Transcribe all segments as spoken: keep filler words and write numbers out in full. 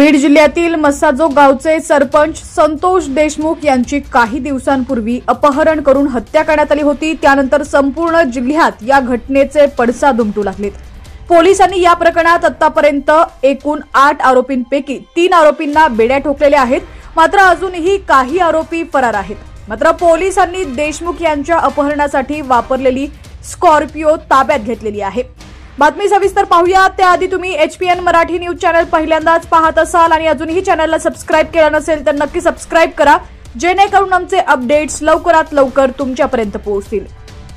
बीड जिल्ह्यातील मस्साजोग गावचे सरपंच संतोष देशमुख यांची काही दिवसांपूर्वी अपहरण करून हत्या करण्यात आली होती। त्यानंतर संपूर्ण जिल्ह्यात या घटनेचे पडसाद उमटू लागलेत। पोलिसांनी या प्रकरणात आतापर्यंत एकूण आठ आरोपींपैकी तीन आरोपींना बेड्या ठोकलेल्या आहेत, मात्र अजूनही काही आरोपी फरार आहेत। मात्र पोलिसांनी देशमुख यांच्या अपहरणासाठी वापरलेली स्कॉर्पिओ ताब्यात घेतलेली आहे। बातमी सविस्तर पाहूया त्याआधी तुम्ही एचपीएन मराठी न्यूज चॅनल पहिल्यांदाच पाहत असाल आणि अजूनही चॅनलला सबस्क्राइब केलं नसेल तर नक्की सबस्क्राइब करा, जेणेकरून आमचे अपडेट्स लवकरात लवकर तुमच्यापर्यंत पोहोचतील।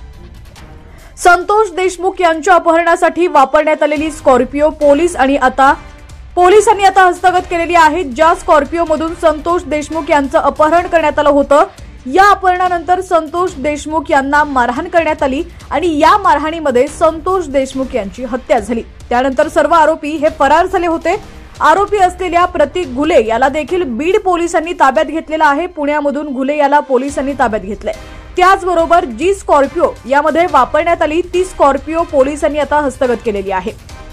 संतोष देशमुख यांच्या अपहरणासाठी वापरण्यात आलेली स्कॉर्पिओ पोलीस आणि आता पोलिसांनी आता हस्तगत केलेली आहे। ज्या स्कॉर्पिओमधून संतोष देशमुख यांचं अपहरण करण्यात आलं होतं, या अपहरणानंतर संतोष देशमुख यांना मारहाण करण्यात आली आणि या मारहाणीमध्ये संतोष देशमुख यांची हत्या झाली। त्यानंतर सर्व आरोपी हे फरार झाले होते। आरोपी असलेल्या प्रतीक घुले याला देखील बीड पोलिसांनी ताब्यात घेतलेला आहे। पुण्यामधून घुले याला पोलिसांनी ताब्यात घेतलंय। त्याचबरोबर जी स्कॉर्पिओ यामध्ये वापरण्यात आली ती स्कॉर्पिओ पोलिसांनी आता हस्तगत केलेली आहे।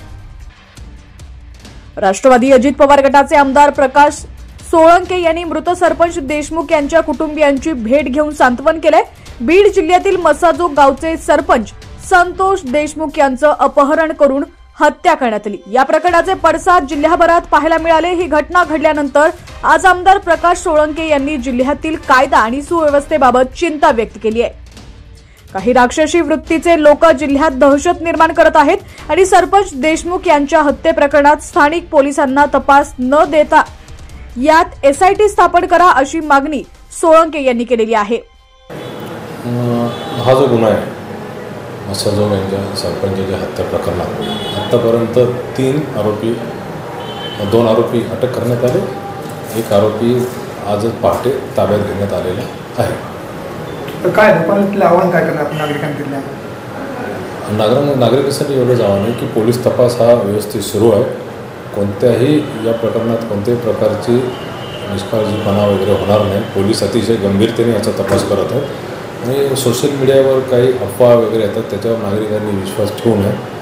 राष्ट्रवादी अजित पवार गटाचे आमदार प्रकाश सोळंके यांनी मृत सरपंच देशमुख यांच्या कुटुंबियांची भेट घेऊन सांत्वन केले। बीड जिल्ह्यातील मस्साजोग गावचे सरपंच संतोष देशमुख यांचं अपहरण करून हत्या करण्यात आली। या प्रकरणाचे पडसाद जिल्ह्याभरात पाहायला मिळाले। ही घटना घडल्यानंतर आज आमदार प्रकाश सोळंके यांनी जिल्ह्यातील कायदा आणि सुव्यवस्थेबाबत चिंता व्यक्त केली आहे। काही राक्षसी वृत्तीचे लोक जिल्ह्यात दहशत निर्माण करत आहेत आणि सरपंच देशमुख यांच्या हत्ये प्रकरणात स्थानिक पोलिसांना तपास न देता यात एसआयटी स्थापन करा अशी मागणी सोळंके यांनी केलेली आहे। हा जो गुन्हा आहे मस्साजोग यांच्या सरपंचाच्या हत्या प्रकरणात आतापर्यंत तीन आरोपी दोन आरोपी अटक करण्यात आले, एक आरोपी आज पहाटे ताब्यात घेण्यात आलेला आहे। तर काय लोकांना आव्हान काय करणार आपण नागरिकांना? नागरिक नागरिकांसाठी एवढंच आव्हान आहे की पोलीस तपास हा व्यवस्थित सुरू आहे। कोणत्याही या प्रकरणात कोणत्याही प्रकारची निष्काळजीपणा वगैरे होणार नाही। पोलीस अतिशय गंभीरतेने याचा तपास करत आहेत आणि सोशल मीडियावर काही अफवा वगैरे येतात त्याच्यावर नागरिकांनी विश्वास ठेवू नये।